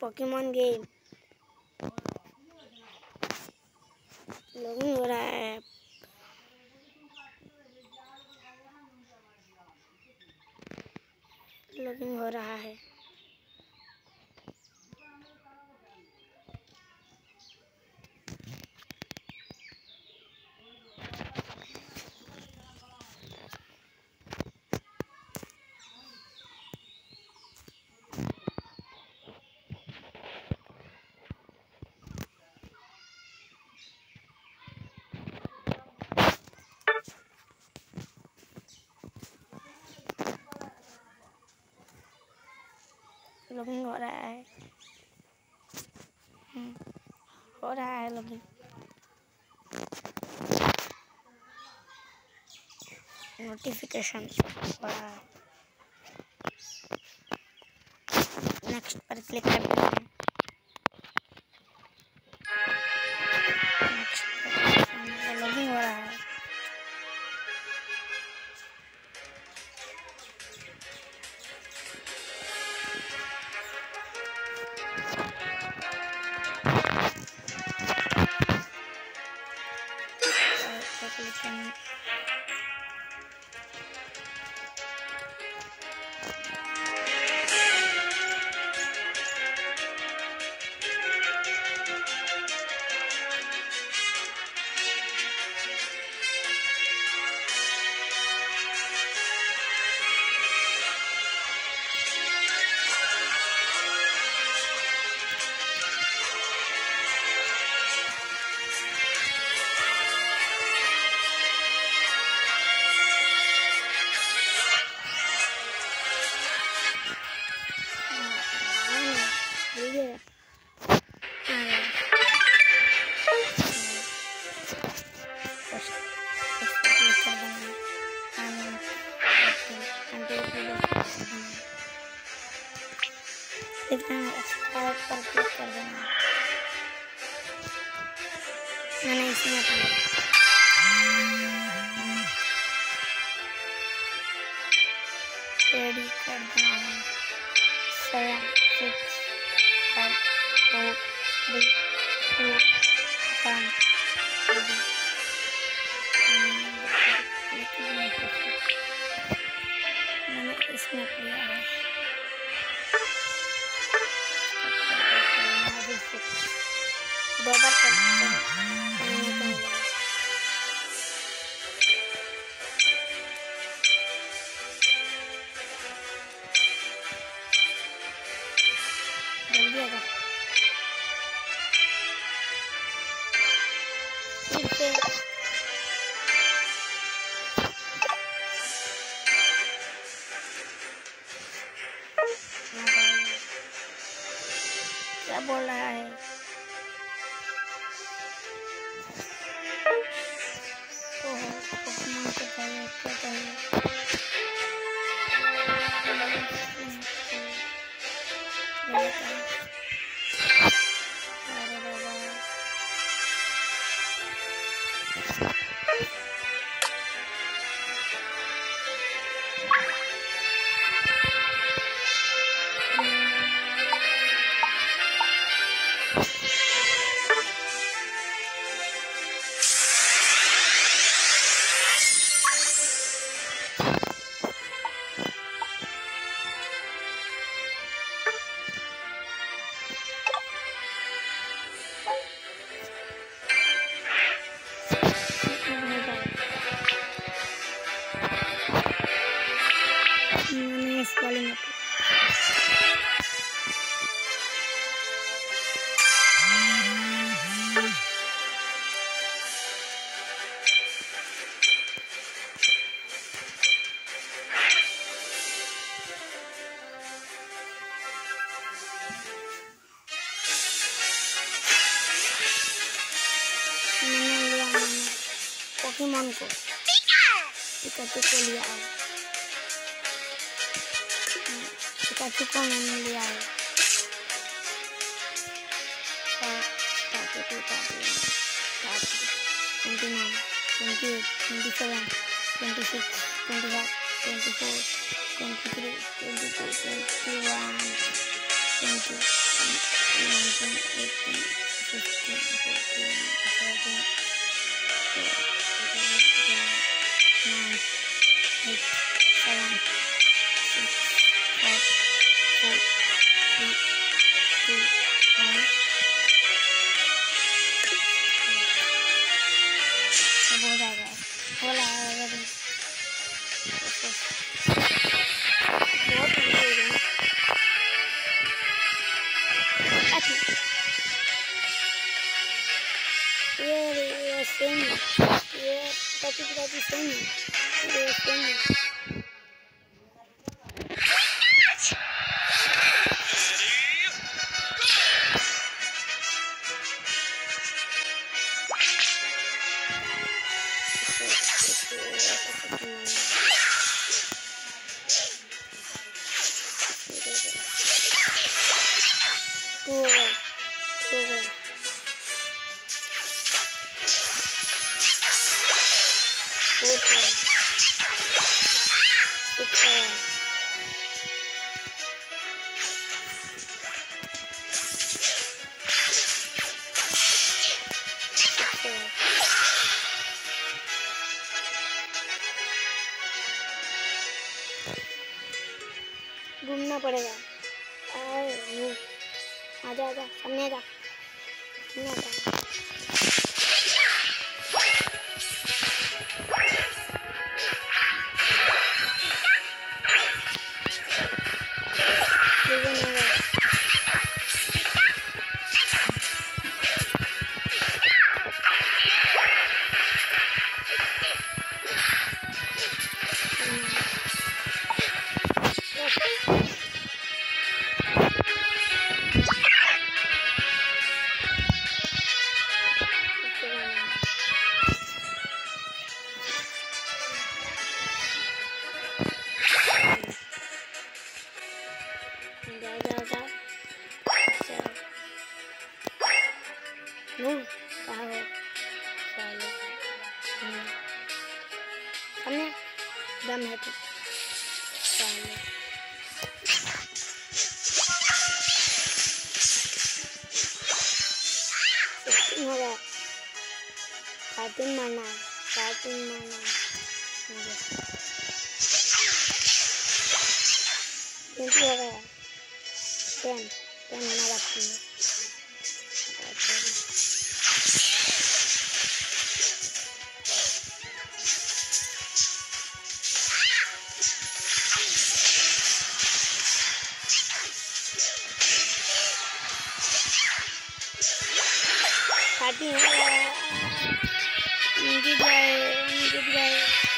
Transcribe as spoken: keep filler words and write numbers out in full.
Pokemon game login हो रहा है। लॉगिन हो रहा है। लॉगिन हो रहा है। हो रहा है लॉगिन। नोटिफिकेशन हो रहा है। नेक्स्ट पर क्लिक करते हैं। नेक्स्ट पर लॉगिन हो रहा है। क्लिक करना एक्सपायर पर क्लिक कर देना। मैंने इसमें रेडी कर देना है। Seven six five four three two one मैंने इसमें किया है। दो बार करते हैं। जल्दी आ जा। फिर से क्या बोल रहा है? ओहो, पोकेमॉन को चाहिए, क्या चाहिए? अरे बाबा, मैंने इस वाले में पोकेमॉन को पिकाचू को लिया है। पिकाचू को मैंने लिया है। Twenty nine twenty eight twenty seven twenty six twenty five twenty four twenty three twenty two twenty one twenty nineteen, eighteen, fifteen, fourteen, thirteen, nine, eight, seven, six, five, four, three, two, one. अब हो जाएगा, हो रहा है अभी। बहुत ठंडी हो गई। ये ये सेम ये टॉपिक टॉपिक सेम ये सेम टू टू घूमना पड़ेगा। आजा आजा सामने आजा सामने आजा। कहाँ हो साले हमने दम है तो साले सिक्सटीन हो गया। कार्टून मारना है कार्टून मारना है ट्वेंटी हो गया। टेन टेन होना बाकी है। थर्टी हो गया। गिर जाए गिर जाए